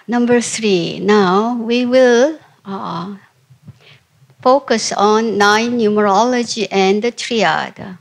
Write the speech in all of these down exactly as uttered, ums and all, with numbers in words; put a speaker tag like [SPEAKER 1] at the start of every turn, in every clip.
[SPEAKER 1] number three. Now we will uh, focus on nine numerology and the triad.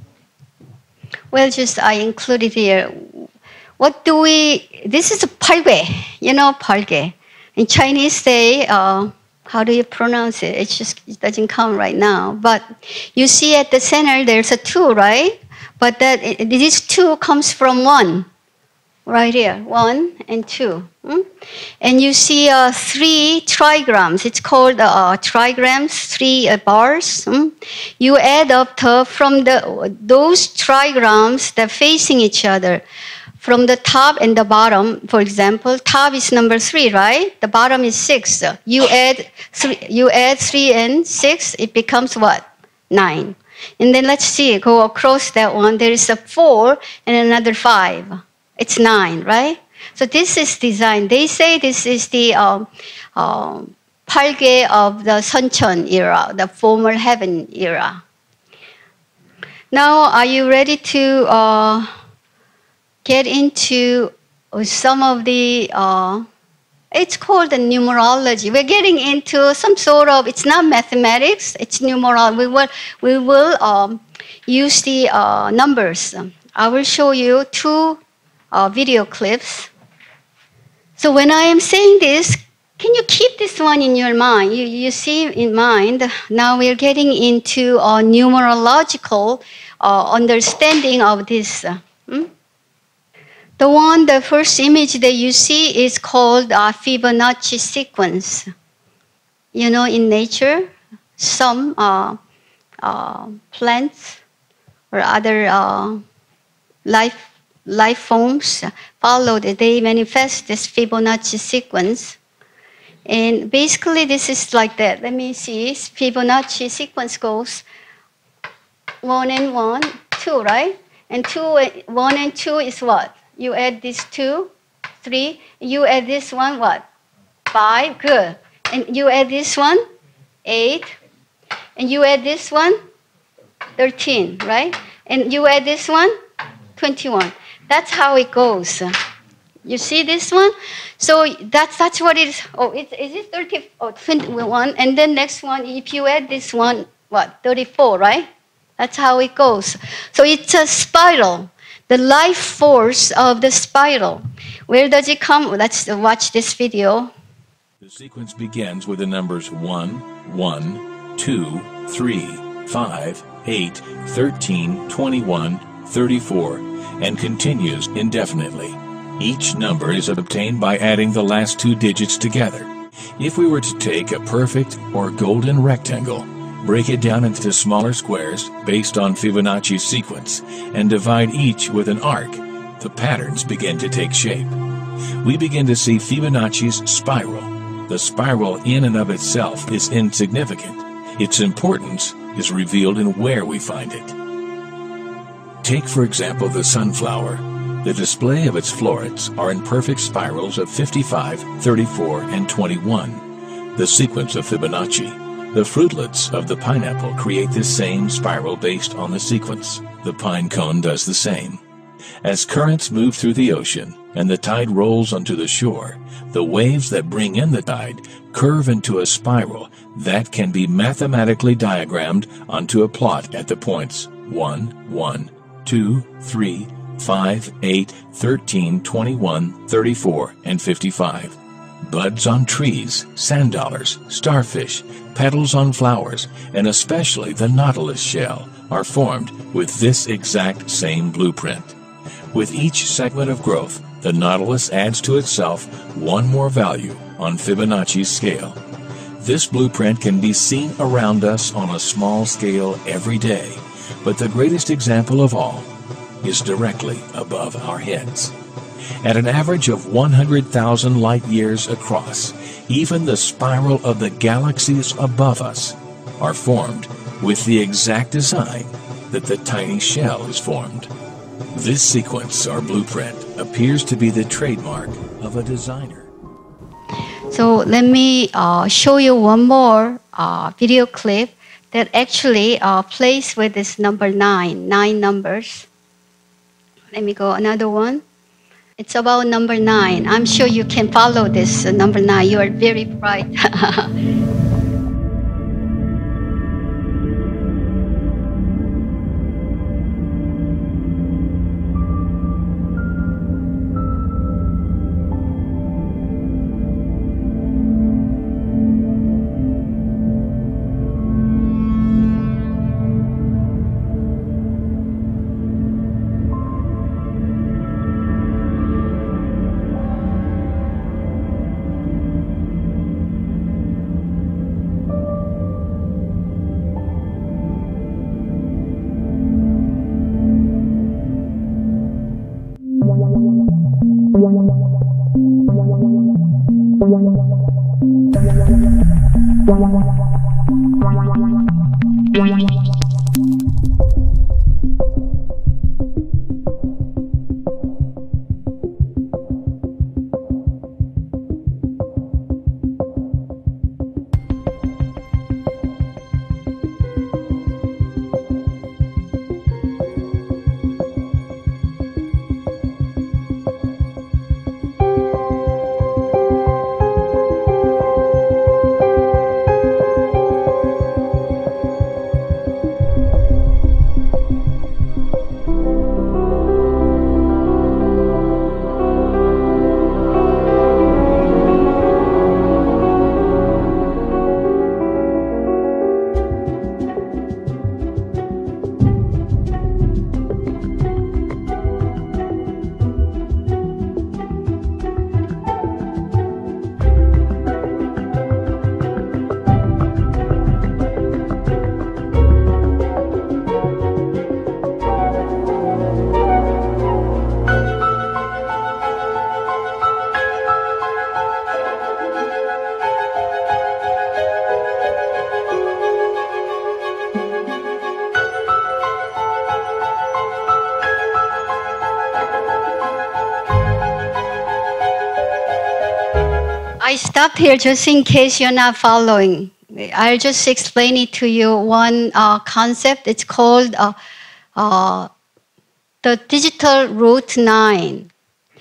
[SPEAKER 1] Well, just I included here. What do we, this is 팔개, you know, 팔개. In Chinese, they, uh, how do you pronounce it? It just it doesn't come right now. But you see at the center, there's a two, right? But that this two comes from one, right here, one and two. Hmm? And you see uh, three trigrams. It's called uh, trigrams, three uh, bars. Hmm? You add up the, from the, those trigrams that are facing each other. From the top and the bottom, for example, top is number three, right? The bottom is six. You add three, you add three and six, it becomes what? Nine. And then let's see, go across that one. There is a four and another five. It's nine, right? So this is design. They say this is the um, um, 팔개 of the Suncheon era, the former heaven era. Now, are you ready to uh, get into some of the, uh, it's called the numerology. We're getting into some sort of, it's not mathematics, it's numerology. We will, we will um, use the uh, numbers. I will show you two uh, video clips. So when I am saying this, can you keep this one in your mind? You, you see in mind, now we're getting into a numerological uh, understanding of this. Uh, hmm? The one, the first image that you see is called uh, Fibonacci sequence. You know, in nature, some uh, uh, plants or other uh, life, life forms follow that they manifest this Fibonacci sequence. And basically, this is like that. Let me see. Fibonacci sequence goes one and one, two, right? And two, one and two is what? You add this two, three. You add this one, what? Five, good. And you add this one, eight. And you add this one, thirteen, right? And you add this one, twenty-one. That's how it goes. You see this one? So that's, that's what it is. Oh, it's, is it thirty? Oh, twenty-one. And then next one, if you add this one, what? thirty-four, right? That's how it goes. So it's a spiral. The life force of the spiral. Where does it come? Let's watch this video.
[SPEAKER 2] The sequence begins with the numbers one, one, two, three, five, eight, thirteen, twenty-one, thirty-four, and continues indefinitely. Each number is obtained by adding the last two digits together. If we were to take a perfect or golden rectangle, break it down into smaller squares based on Fibonacci's sequence, and divide each with an arc, the patterns begin to take shape. We begin to see Fibonacci's spiral. The spiral in and of itself is insignificant. Its importance is revealed in where we find it. Take, for example, the sunflower. The display of its florets are in perfect spirals of fifty-five, thirty-four, and twenty-one, the sequence of Fibonacci. The fruitlets of the pineapple create this same spiral based on the sequence. The pine cone does the same. As currents move through the ocean and the tide rolls onto the shore, the waves that bring in the tide curve into a spiral that can be mathematically diagrammed onto a plot at the points one, one, two, three, five, eight, thirteen, twenty-one, thirty-four, and fifty-five. Buds on trees, sand dollars, starfish, petals on flowers, and especially the nautilus shell are formed with this exact same blueprint. With each segment of growth, the nautilus adds to itself one more value on Fibonacci's scale. This blueprint can be seen around us on a small scale every day, but the greatest example of all is directly above our heads. At an average of one hundred thousand light years across, even the spiral of the galaxies above us are formed with the exact design that the tiny shell is formed. This sequence or blueprint appears to be the trademark of a designer.
[SPEAKER 1] So let me uh, show you one more uh, video clip that actually uh, plays with this number nine, nine numbers. Let me go another one. It's about number nine. I'm sure you can follow this uh, number nine. You are very bright. I stopped here just in case you're not following. I'll just explain it to you. One uh, concept, it's called uh, uh, the digital root nine.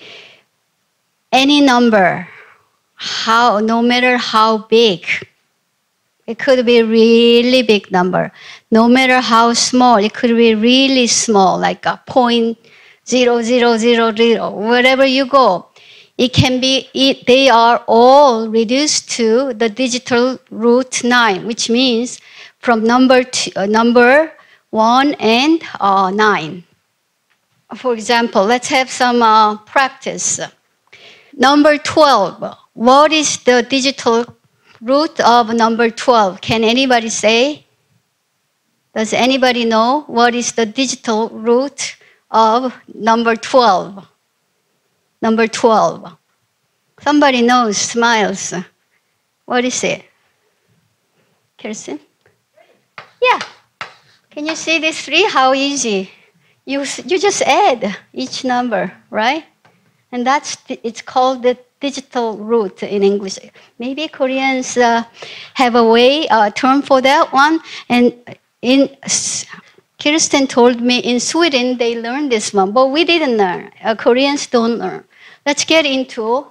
[SPEAKER 1] Any number, how, no matter how big, it could be a really big number. No matter how small, it could be really small, like a point zero zero zero zero, wherever you go. It can be, it, they are all reduced to the digital root nine, which means from number two, uh, number one and uh, nine. For example, let's have some uh, practice. Number twelve. What is the digital root of number twelve? Can anybody say? Does anybody know what is the digital root of number twelve? Number twelve. Somebody knows, smiles. What is it? Kirsten? Yeah. Can you see this three? How easy. You, you just add each number, right? And that's, it's called the digital root in English. Maybe Koreans uh, have a way, a uh, term for that one. And in Kirsten told me in Sweden they learned this one, but we didn't learn. Uh, Koreans don't learn. Let's get into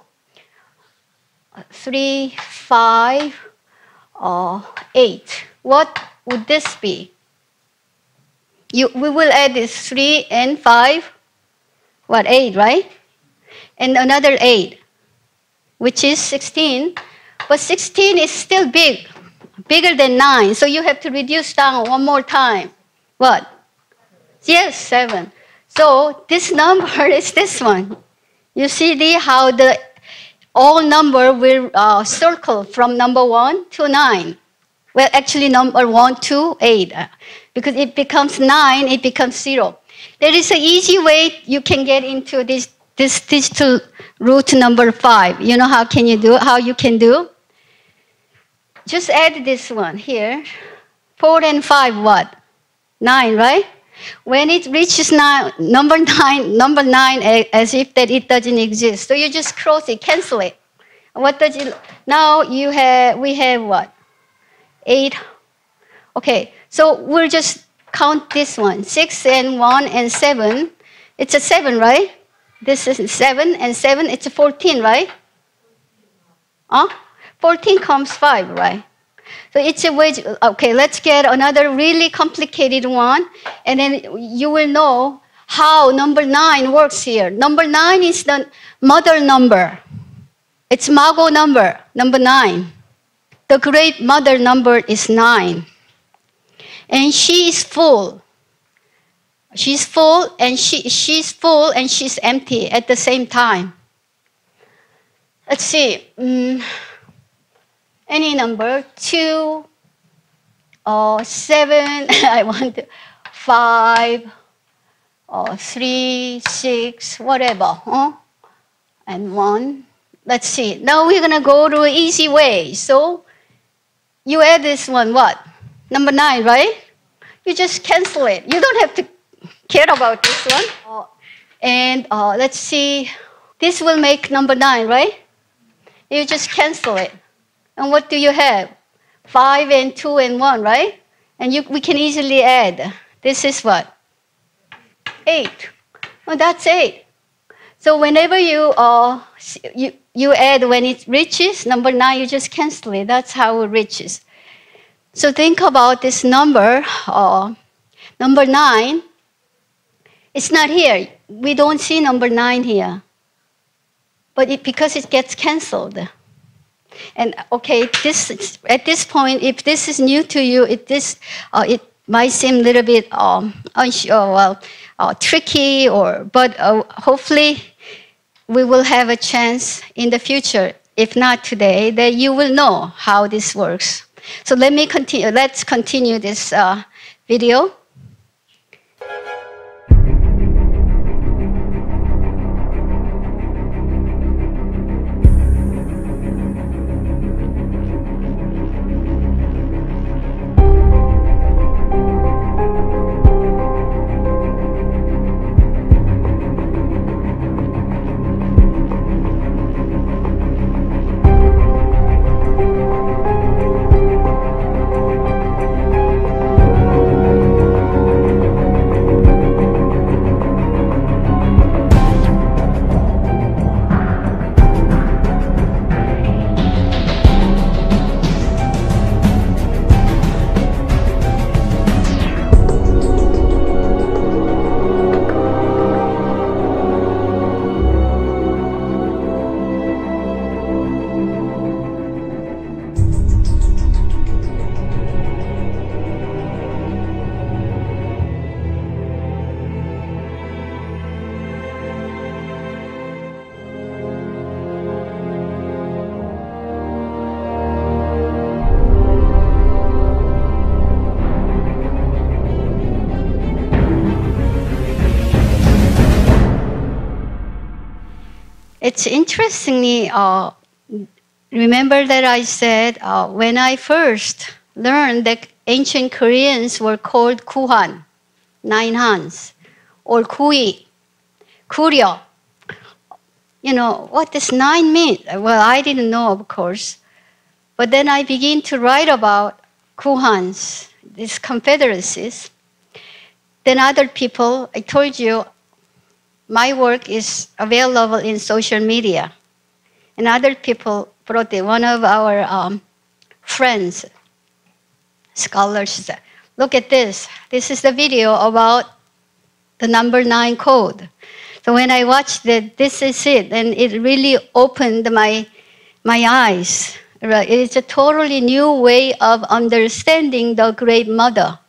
[SPEAKER 1] three, five, uh, eight. What would this be? You, we will add this three and five. What, eight, right? And another eight, which is sixteen. But sixteen is still big, bigger than nine. So you have to reduce down one more time. What? Yes, seven. So this number is this one. You see the, how the all number will uh, circle from number one to nine. Well, actually number one to eight. Because it becomes nine, it becomes zero. There is an easy way you can get into this, this digital root number five. You know how can you do, how you can do? Just add this one here. Four and five, what? Nine, right? When it reaches nine, number nine, number nine, as if that it doesn't exist. So you just cross it, cancel it. What does it? Now you have, we have what? Eight. Okay, so we'll just count this one. Six and one and seven. It's a seven, right? This is seven, and seven, it's fourteen, right? Huh? fourteen comes five, right? So it's a way, to, okay, let's get another really complicated one, and then you will know how number nine works here. Number nine is the mother number. It's Mago number, number nine. The great mother number is nine. And she is full. She's full and she, she's full and she's empty at the same time. Let's see. Um, any number, two, or seven, I want to, five, or three, six, whatever, huh? And one. Let's see. Now we're going to go to an easy way. So you add this one, what? Number nine, right? You just cancel it. You don't have to care about this one. Uh, and uh, let's see. This will make number nine, right? You just cancel it. And what do you have? Five and two and one, right? And you, we can easily add. This is what? Eight. Oh, that's eight. So whenever you, uh, you, you add when it reaches number nine, you just cancel it. That's how it reaches. So think about this number, uh, number nine. It's not here. We don't see number nine here. But it, because it gets canceled. And okay, this, at this point, if this is new to you, it, this, uh, it might seem a little bit um, unsure, well, uh, tricky, or, but uh, hopefully we will have a chance in the future, if not today, that you will know how this works. So let me continue. Let's continue this uh, video. It's interestingly, uh, remember that I said uh, when I first learned that ancient Koreans were called Kuhan, nine Hans, or Kui, Kuryo. You know, what does nine mean? Well, I didn't know, of course. But then I began to write about Kuhans, these confederacies. Then other people, I told you, my work is available in social media. And other people brought it. One of our um, friends, scholars, said, look at this. This is the video about the number nine code. So when I watched it, this is it. And it really opened my, my eyes. It's a totally new way of understanding the Great Mother.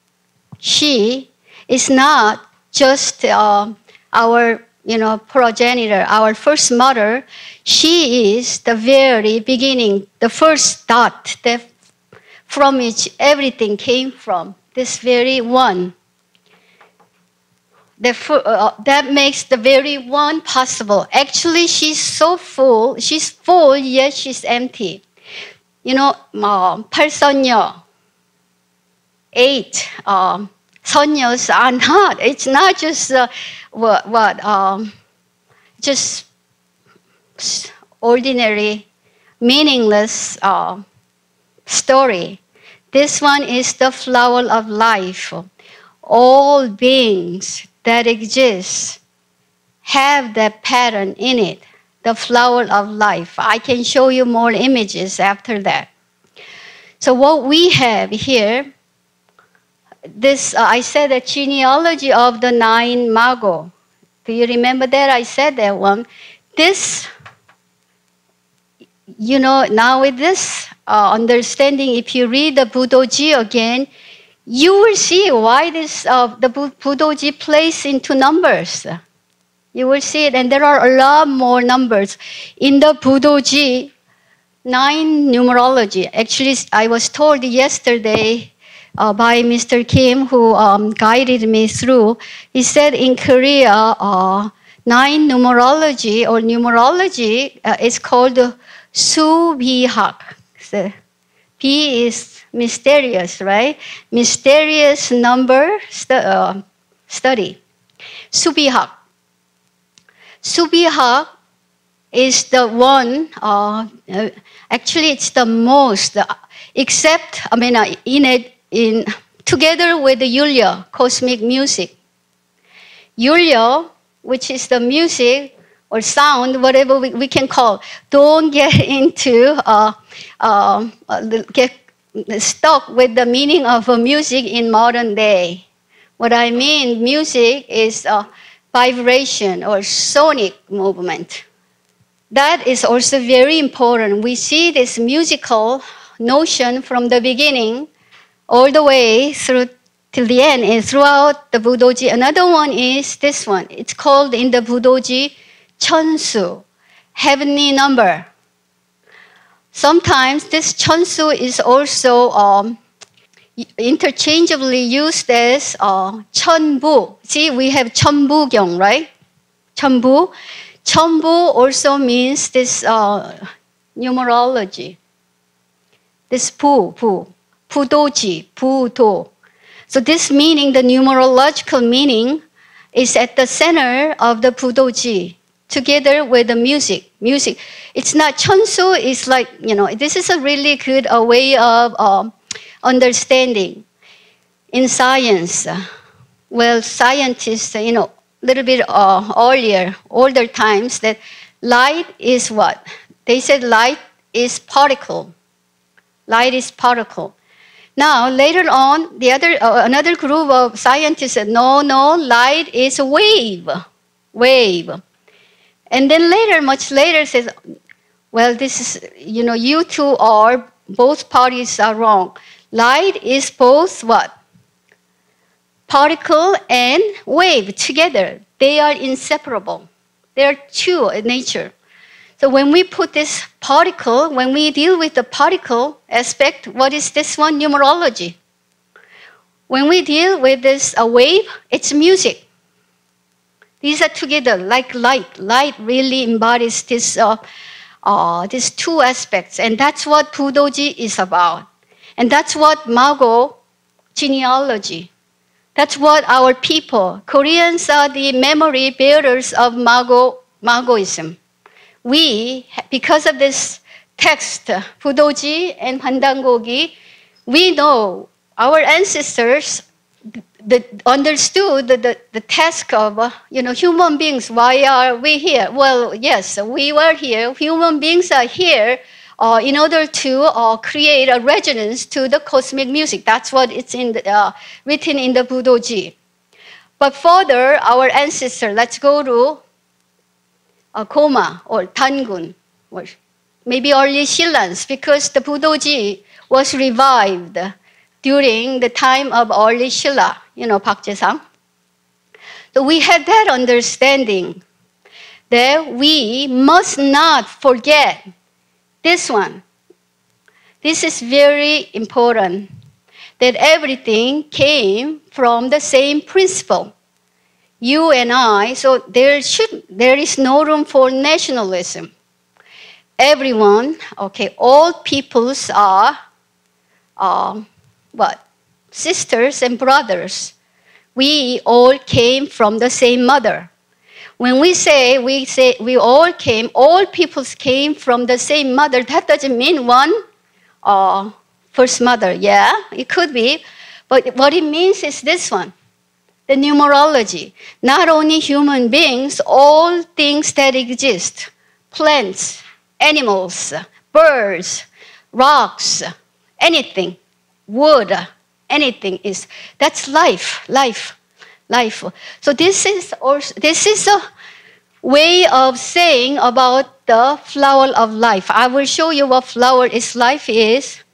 [SPEAKER 1] She is not just uh, our, you know, progenitor, our first mother. She is the very beginning, the first dot that from which everything came from, this very one. The, uh, that makes the very one possible. Actually, she's so full, she's full, yet she's empty. You know, uh, 팔선녀, eight uh, 선녀s are not. It's not just uh, what, what um, just ordinary, meaningless uh, story. This one is the flower of life. All beings that exist have that pattern in it, the flower of life. I can show you more images after that. So what we have here, this uh, I said the genealogy of the nine Mago. Do you remember that? I said that one. This, you know, now with this uh, understanding, if you read the Budoji again, you will see why this uh, the Budoji plays into numbers. You will see it, and there are a lot more numbers in the Budoji. Nine numerology. Actually, I was told yesterday uh, by Mister Kim, who um, guided me through. He said in Korea, uh, nine numerology or numerology uh, is called Subihak. So, P is mysterious, right? Mysterious number stu uh, study. Subihak. Subihak is the one, uh, uh, actually it's the most, uh, except, I mean, uh, in it, in, together with the Yulyo, cosmic music. Yulyo, which is the music or sound, whatever we, we can call, don't get into, uh, uh, get stuck with the meaning of uh, music in modern day. What I mean, music is uh, vibration or sonic movement. That is also very important. We see this musical notion from the beginning all the way through till the end and throughout the Budoji. Another one is this one. It's called in the Budoji Chonsu, heavenly number. Sometimes this Chonsu is also um, interchangeably used as uh, Cheonbu. See, we have Cheonbugyong, right? Cheonbu. Cheonbu also means this uh, numerology. This pu, pu, pudoji, pudo. So this meaning, the numerological meaning, is at the center of the pudoji, together with the music. Music. It's not Chonsu. It's like, you know, this is a really good uh, way of uh, understanding. In science, uh, well, scientists, you know, little bit uh, earlier, older times, that light is what? They said light is particle. Light is particle. Now, later on, the other, uh, another group of scientists said, no, no, light is a wave. Wave. And then later, much later, says, well, this is, you know, you two are, both parties are wrong. Light is both what? Particle and wave together. They are inseparable. They are two in nature. So when we put this particle, when we deal with the particle aspect, what is this one? Numerology. When we deal with this uh, wave, it's music. These are together like light. Light really embodies this, uh, uh, these two aspects. And that's what Budoji is about. And that's what Mago genealogy. That's what our people, Koreans are the memory bearers of Mago, Magoism. We, because of this text, Budoji and Handangogi, we know our ancestors the, understood the, the, the task of, uh, you know, human beings. Why are we here? Well, yes, we were here. Human beings are here uh, in order to uh, create a resonance to the cosmic music. That's what it's in the, uh, written in the Budoji. But further, our ancestor, let's go to uh, Koma or Tangun, or maybe early Shillans, because the Budoji was revived during the time of early Shilla, you know, Park Jae-sang. So we had that understanding that we must not forget this one. This is very important, that everything came from the same principle. You and I, so there should, there is no room for nationalism. Everyone, okay, all peoples are, uh, what? Sisters and brothers. We all came from the same mother. When we say, we say we all came, all peoples came from the same mother, that doesn't mean one uh, first mother. Yeah, it could be. But what it means is this one. the numerology. Not only human beings, all things that exist, plants, animals, birds, rocks, anything, wood, anything is, that's life, life, life. So this is also, this is a way of saying about the flower of life. I will show you what flower is life is.